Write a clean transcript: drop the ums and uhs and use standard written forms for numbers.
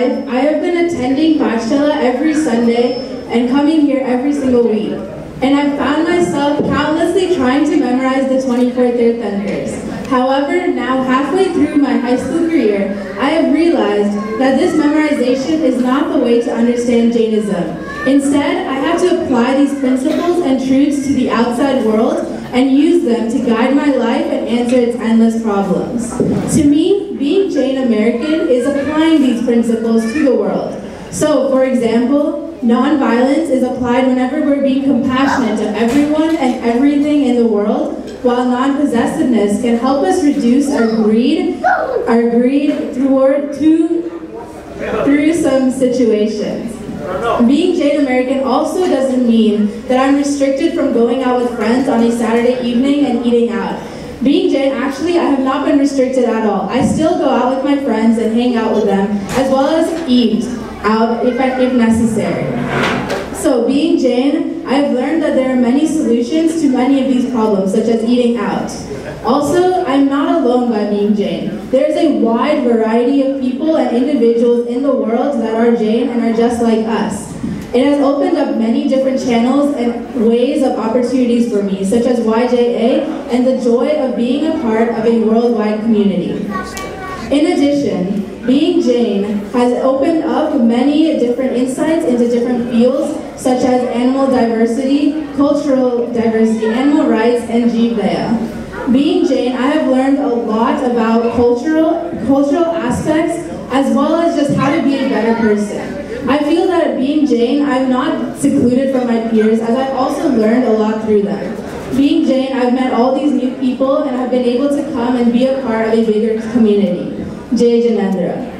life, I have been attending Pachshala every Sunday and coming here every single week. And I've found myself countlessly trying to memorize the 24 Tirthankars. However, now halfway through my high school career, I have realized that this memorization is not the way to understand Jainism. Instead, I have to apply these principles and truths to the outside world and use them to guide my life and answer its endless problems. To me, being Jain American is applying these principles to the world. So, for example, nonviolence is applied whenever we're being compassionate to everyone and everything in the world, while non-possessiveness can help us reduce our greed through some situations. Being Jain American also doesn't mean that I'm restricted from going out with friends on a Saturday evening and eating out. Being Jain, actually, I have not been restricted at all. I still go out with my friends and hang out with them, as well as eat out if necessary. So, being Jain, I have learned that there are many solutions to many of these problems, such as eating out. Also, I'm not alone by being Jain. There's a wide variety of people and individuals in the world that are Jain and are just like us. It has opened up many different channels and ways of opportunities for me, such as YJA and the joy of being a part of a worldwide community. In addition, being Jain has opened up many different insights into different fields, such as animal diversity, cultural diversity, animal rights, and Jivdaya. Being Jain, I have learned a lot about cultural aspects, as well as just how to be a better person. I feel that being Jain, I'm not secluded from my peers, as I've also learned a lot through them. Being Jain, I've met all these new people, and I've been able to come and be a part of a bigger community. Jai Jinendra.